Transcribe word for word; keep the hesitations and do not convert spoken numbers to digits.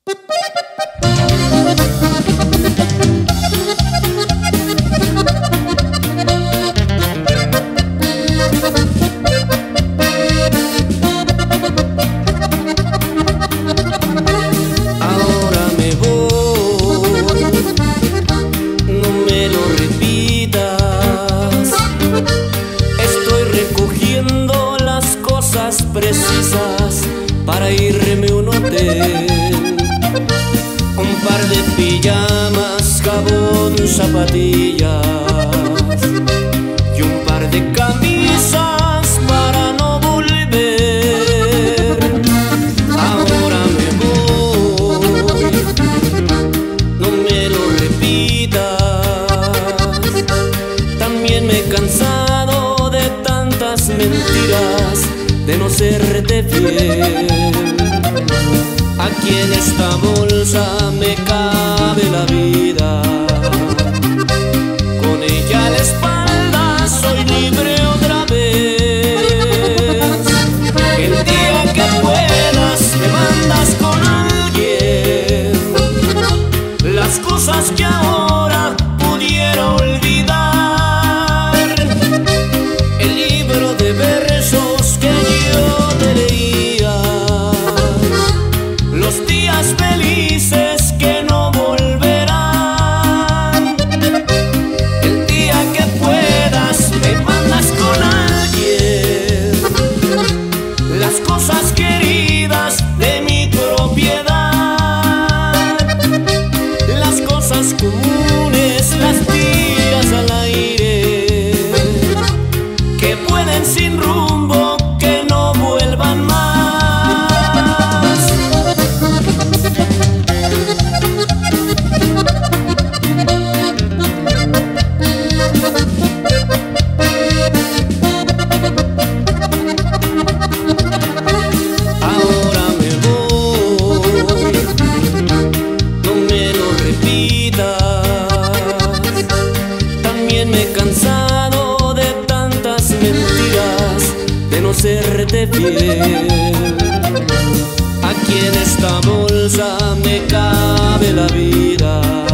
Ahora me voy, no me lo repitas. Estoy recogiendo las cosas precisas para irme a un hotel. Un par de pijamas, jabón, zapatillas y un par de camisas para no volver. Ahora me voy, no me lo repitas. También me he cansado de tantas mentiras, de no serte fiel. Aquí en esta bolsa me cabe la vida, con ella a la espalda soy libre otra vez. El día que puedas te mandas con alguien las cosas que ahora pudiera olvidar. El libro de versos que yo te leía, los días felices que no volverán. El día que puedas me mandas con alguien las cosas queridas de mi propiedad. Las cosas comunes las tiras al aire, que pueden sin rumbo, que no vuelvan más. Ahora me voy, no me lo repitas. También me he cansado de tantas mentiras, de no serte fiel. Aquí en esta bolsa me cabe la vida,